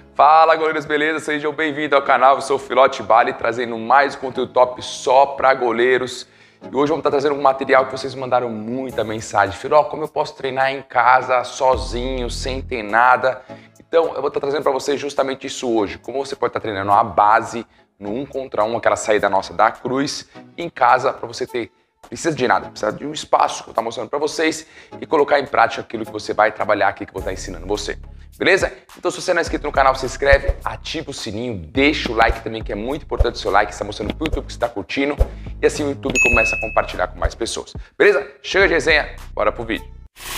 Fala, goleiros, beleza? Sejam bem-vindos ao canal, eu sou o Filote Bali, trazendo mais conteúdo top só para goleiros. E hoje vamos estar trazendo um material que vocês mandaram muita mensagem. Filó, como eu posso treinar em casa, sozinho, sem ter nada? Então, eu vou estar trazendo para vocês justamente isso hoje. Como você pode estar treinando a base, no 1 contra 1, aquela saída nossa da cruz, em casa, para você ter... Precisa de nada, precisa de um espaço que eu vou estar mostrando para vocês e colocar em prática aquilo que você vai trabalhar aqui, que eu vou estar ensinando você. Beleza? Então, se você não é inscrito no canal, se inscreve, ativa o sininho, deixa o like também, que é muito importante o seu like, está mostrando para o YouTube que você está curtindo, e assim o YouTube começa a compartilhar com mais pessoas. Beleza? Chega de resenha, bora pro vídeo.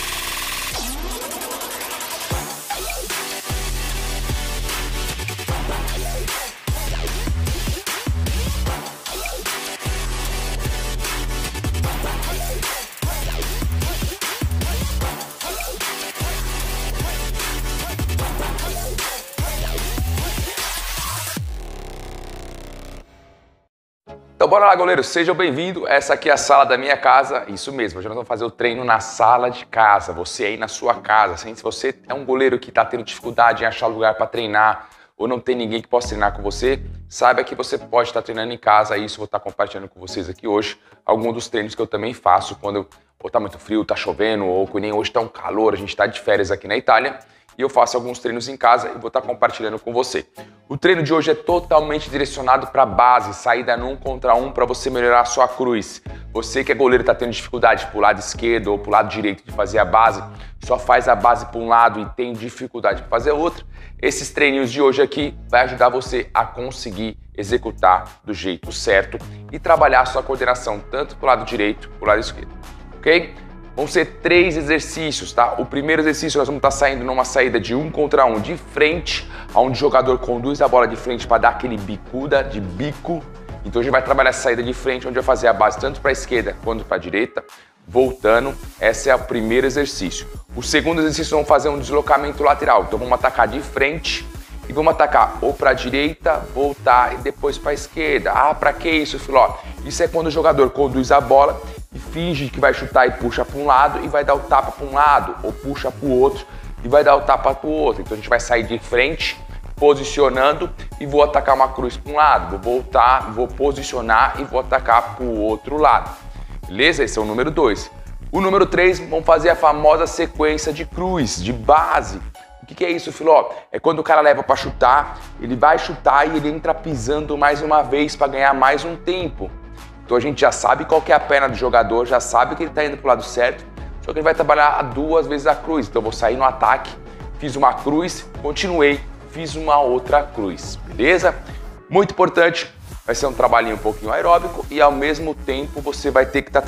Então bora lá, goleiro, sejam bem-vindos, essa aqui é a sala da minha casa, isso mesmo, hoje nós vamos fazer o treino na sala de casa, você aí na sua casa, assim, se você é um goleiro que está tendo dificuldade em achar lugar para treinar ou não tem ninguém que possa treinar com você, saiba que você pode estar treinando em casa, isso eu vou estar compartilhando com vocês aqui hoje, alguns dos treinos que eu também faço quando ou tá muito frio, tá chovendo, ou nem hoje tá um calor, a gente está de férias aqui na Itália, e eu faço alguns treinos em casa e vou estar compartilhando com você. O treino de hoje é totalmente direcionado para a base, saída no 1 contra 1 para você melhorar a sua cruz. Você que é goleiro e está tendo dificuldade para o lado esquerdo ou para o lado direito de fazer a base, só faz a base para um lado e tem dificuldade para fazer outro, esses treininhos de hoje aqui vai ajudar você a conseguir executar do jeito certo e trabalhar a sua coordenação tanto para o lado direito para o lado esquerdo, ok? Vão ser 3 exercícios, tá? O primeiro exercício nós vamos estar saindo numa saída de 1 contra 1 de frente, onde o jogador conduz a bola de frente para dar aquele bicuda de bico. Então a gente vai trabalhar essa saída de frente, onde vai fazer a base tanto para a esquerda quanto para a direita, voltando. Esse é o primeiro exercício. O segundo exercício vamos fazer um deslocamento lateral. Então vamos atacar de frente e vamos atacar ou para a direita, voltar e depois para a esquerda. Ah, para que isso, Filó? Isso é quando o jogador conduz a bola e finge que vai chutar e puxa para um lado e vai dar o tapa para um lado, ou puxa para o outro e vai dar o tapa para o outro. Então a gente vai sair de frente, posicionando e vou atacar uma cruz para um lado, vou voltar, vou posicionar e vou atacar para o outro lado. Beleza? Esse é o número 2. O número 3, vamos fazer a famosa sequência de cruz, de base. O que é isso, Filó? É quando o cara leva para chutar, ele vai chutar e ele entra pisando mais uma vez para ganhar mais um tempo. Então a gente já sabe qual que é a perna do jogador, já sabe que ele está indo para o lado certo, só que ele vai trabalhar 2 vezes a cruz. Então eu vou sair no ataque, fiz uma cruz, continuei, fiz uma outra cruz, beleza? Muito importante, vai ser um trabalhinho um pouquinho aeróbico e ao mesmo tempo você vai ter que estar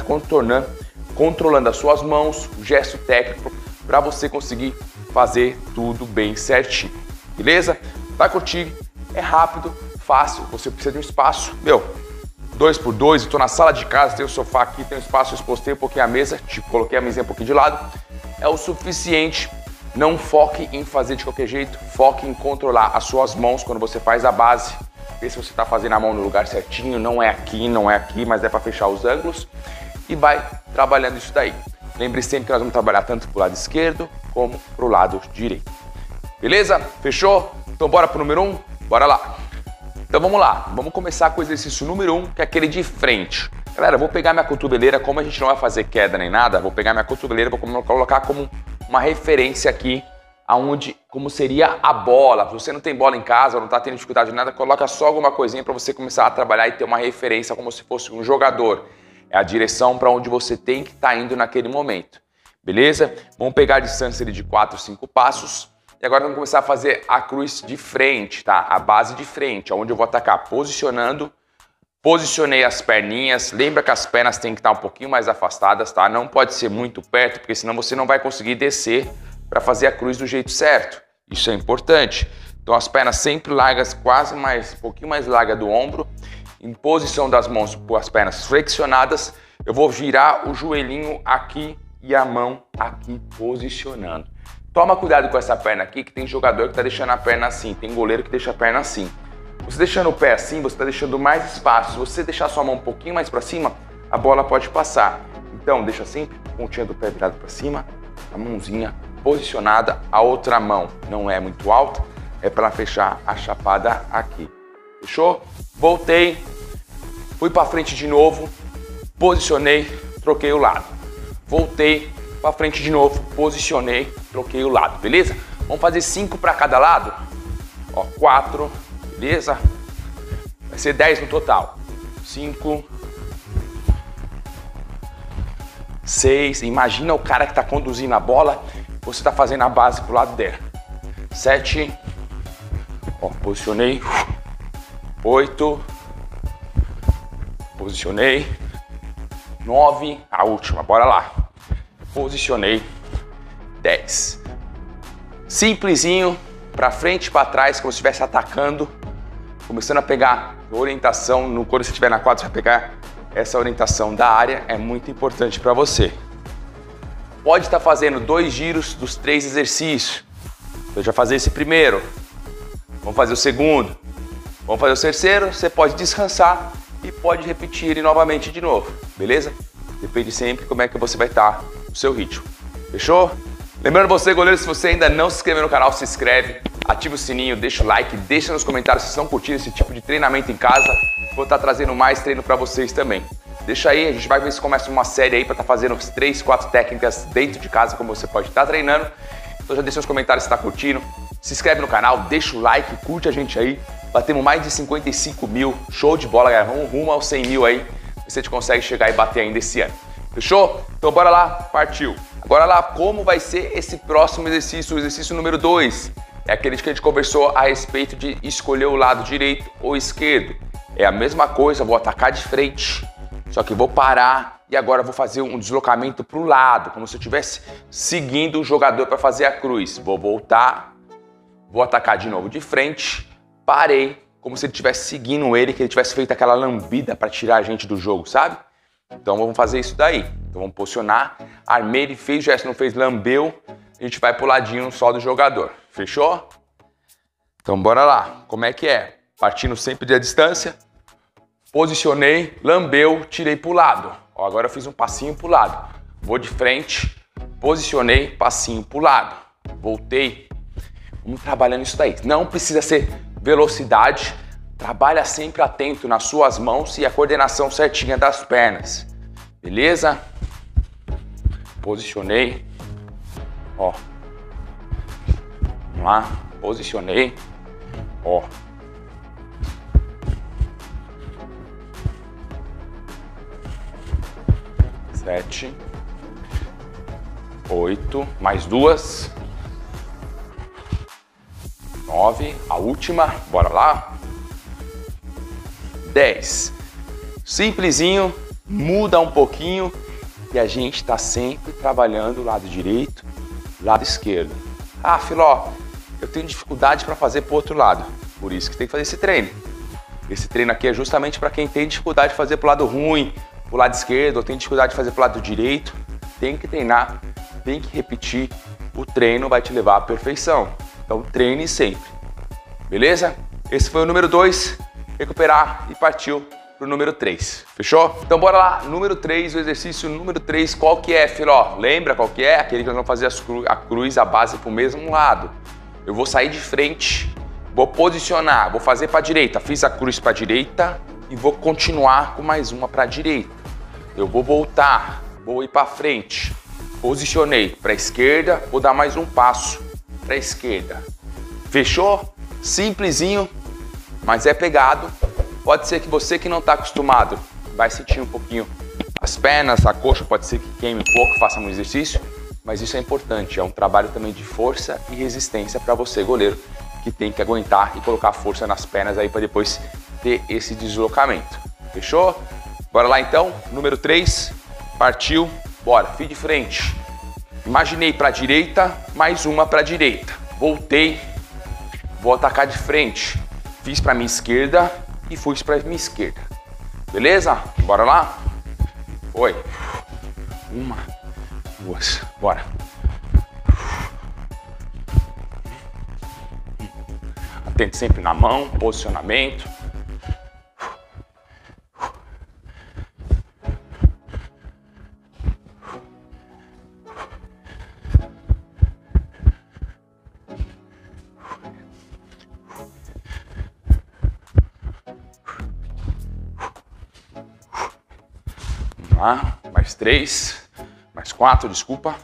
controlando as suas mãos, o gesto técnico, para você conseguir fazer tudo bem certinho, beleza? Vai curtir, é rápido, fácil, você precisa de um espaço, 2x2, estou na sala de casa, tem o sofá aqui, tem um espaço, eu expostei um pouquinho a mesa, coloquei a mesinha um pouquinho de lado, é o suficiente. Não foque em fazer de qualquer jeito, foque em controlar as suas mãos quando você faz a base, ver se você está fazendo a mão no lugar certinho, não é aqui, mas é para fechar os ângulos e vai trabalhando isso daí. Lembre sempre que nós vamos trabalhar tanto para o lado esquerdo como para o lado direito. Beleza? Fechou? Então bora pro número 1? Bora lá! Então vamos lá, vamos começar com o exercício número 1, que é aquele de frente. Galera, eu vou pegar minha cotoveleira, como a gente não vai fazer queda nem nada, vou pegar minha cotoveleira, vou colocar como uma referência aqui, como seria a bola. Se você não tem bola em casa, ou não está tendo dificuldade de nada, coloca só alguma coisinha para você começar a trabalhar e ter uma referência como se fosse um jogador. É a direção para onde você tem que estar indo naquele momento. Beleza? Vamos pegar a distância de 4, 5 passos. E agora vamos começar a fazer a cruz de frente, tá? A base de frente, onde eu vou atacar posicionando. Posicionei as perninhas. Lembra que as pernas têm que estar um pouquinho mais afastadas, tá? Não pode ser muito perto, porque senão você não vai conseguir descer para fazer a cruz do jeito certo. Isso é importante. Então as pernas sempre largas, um pouquinho mais larga do ombro. Em posição das mãos com as pernas flexionadas, eu vou virar o joelhinho aqui e a mão aqui posicionando. Toma cuidado com essa perna aqui, que tem jogador que está deixando a perna assim, tem goleiro que deixa a perna assim. Você deixando o pé assim, você está deixando mais espaço. Se você deixar sua mão um pouquinho mais para cima, a bola pode passar. Então, deixa sempre a pontinha do pé virado para cima, a mãozinha posicionada, a outra mão não é muito alta, é para fechar a chapada aqui. Fechou? Voltei, fui para frente de novo, posicionei, troquei o lado. Voltei para frente de novo, posicionei, troquei o lado, beleza? Vamos fazer 5 para cada lado? Ó, 4, beleza? Vai ser 10 no total. 5, 6, imagina o cara que está conduzindo a bola, você está fazendo a base pro lado dela. 7, ó, posicionei. 8, posicionei. 9, a última, bora lá. Posicionei. 10. Simplesinho, para frente e para trás, como se estivesse atacando, começando a pegar orientação. Quando você estiver na quadra, você vai pegar essa orientação da área, é muito importante para você. Pode estar fazendo 2 giros dos 3 exercícios. Eu já fazer esse primeiro, vamos fazer o segundo, vamos fazer o terceiro, você pode descansar e pode repetir ele novamente de novo, beleza? Depende sempre como é que você vai estar no seu ritmo, fechou? Lembrando você, goleiro, se você ainda não se inscreveu no canal, se inscreve, ativa o sininho, deixa o like, deixa nos comentários se estão curtindo esse tipo de treinamento em casa. Vou estar trazendo mais treino para vocês também. Deixa aí, a gente vai ver se começa uma série aí para estar fazendo 3, 4 técnicas dentro de casa, como você pode estar treinando. Então já deixa nos comentários se está curtindo, se inscreve no canal, deixa o like, curte a gente aí. Batemos mais de 55 mil, show de bola, galera. Vamos rumo aos 100 mil aí, você consegue chegar e bater ainda esse ano. Fechou? Então bora lá, partiu. Agora lá, como vai ser esse próximo exercício, o exercício número 2? É aquele que a gente conversou a respeito de escolher o lado direito ou esquerdo. É a mesma coisa, vou atacar de frente, só que vou parar e agora vou fazer um deslocamento para o lado, como se eu estivesse seguindo o jogador para fazer a cruz. Vou voltar, vou atacar de novo de frente, parei, como se ele estivesse seguindo ele, que ele tivesse feito aquela lambida para tirar a gente do jogo, sabe? Então vamos fazer isso daí. Então vamos posicionar, armei, ele fez o gesto, não fez, lambeu, a gente vai pro ladinho só do jogador. Fechou? Então bora lá. Como é que é? Partindo sempre da distância, posicionei, lambeu, tirei pro lado. Ó, agora eu fiz um passinho pro lado. Vou de frente, posicionei, passinho pro lado. Voltei. Vamos trabalhando isso daí. Não precisa ser velocidade. Trabalha sempre atento nas suas mãos e a coordenação certinha das pernas. Beleza? Posicionei. Ó. Vamos lá. Posicionei. Ó. Sete. 8. Mais 2. 9. A última. Bora lá. 10. Simplesinho, muda um pouquinho e a gente está sempre trabalhando o lado direito, lado esquerdo. Ah, Filó, eu tenho dificuldade para fazer para o outro lado. Por isso que tem que fazer esse treino. Esse treino aqui é justamente para quem tem dificuldade de fazer para o lado ruim, para o lado esquerdo, ou tem dificuldade de fazer para o lado direito. Tem que treinar, tem que repetir. O treino vai te levar à perfeição. Então treine sempre. Beleza? Esse foi o número 2. Recuperar e partiu pro número 3, fechou? Então bora lá, número 3, o exercício número 3, qual que é, Filó? Lembra qual que é? Aquele que nós vamos fazer a cruz, a base pro mesmo lado. Eu vou sair de frente, vou posicionar, vou fazer pra direita, fiz a cruz pra direita e vou continuar com mais uma pra direita. Eu vou voltar, vou ir pra frente, posicionei pra esquerda, vou dar mais um passo pra esquerda. Fechou? Simplesinho. Mas é pegado, pode ser que você que não está acostumado vai sentir um pouquinho as pernas, a coxa, pode ser que queime um pouco, faça um exercício, mas isso é importante, é um trabalho também de força e resistência para você, goleiro, que tem que aguentar e colocar força nas pernas aí para depois ter esse deslocamento, fechou? Bora lá então, número 3, partiu, bora, fui de frente, imaginei para a direita, mais uma para a direita, voltei, vou atacar de frente. Fiz para minha esquerda e fui para minha esquerda. Beleza? Bora lá? Foi. 1, 2, bora. Atento sempre na mão, posicionamento. lá, mais 3, mais 4, desculpa.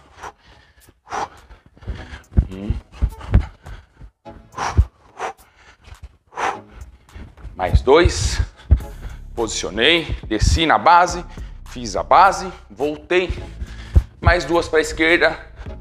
Mais 2, posicionei, desci na base, fiz a base, voltei, mais 2 para a esquerda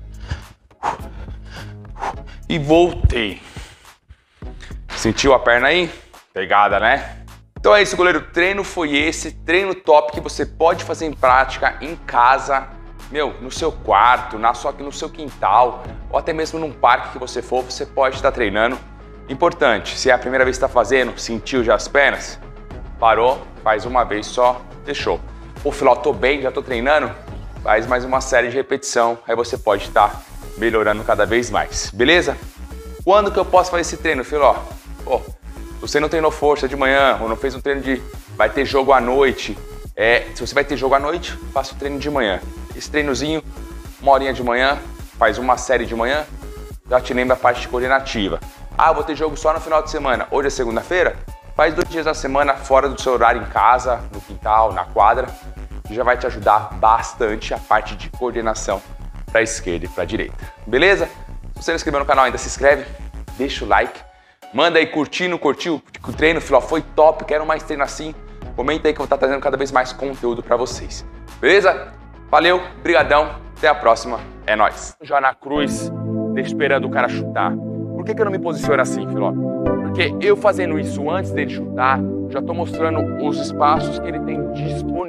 e voltei. Sentiu a perna aí? Pegada, né? Então é isso, goleiro. O treino foi esse, treino top que você pode fazer em prática em casa, no seu quarto, no seu quintal, ou até mesmo num parque que você for, você pode estar treinando. Importante, se é a primeira vez que está fazendo, sentiu já as pernas, parou, faz uma vez só, deixou. Pô, Filó, tô bem, já tô treinando, faz mais uma série de repetição, aí você pode estar melhorando cada vez mais, beleza? Quando que eu posso fazer esse treino, Filó? Pô, se você não treinou força de manhã, ou não fez um treino vai ter jogo à noite, se você vai ter jogo à noite, faça o treino de manhã. Esse treinozinho, 1 horinha de manhã, faz uma série de manhã, já te lembra a parte coordenativa. Ah, vou ter jogo só no final de semana. Hoje é segunda-feira? Faz 2 dias na semana fora do seu horário em casa, no quintal, na quadra, que já vai te ajudar bastante a parte de coordenação para a esquerda e para a direita. Beleza? Se você não se inscreveu no canal ainda, se inscreve, deixa o like, manda aí curtiu o treino, Filó, foi top, quero mais treino assim. Comenta aí que eu vou estar trazendo cada vez mais conteúdo para vocês. Beleza? Valeu, brigadão, até a próxima, é nóis. Já na cruz, esperando o cara chutar. Por que eu não me posiciono assim, Filó? Porque eu fazendo isso antes dele chutar, já estou mostrando os espaços que ele tem disponível.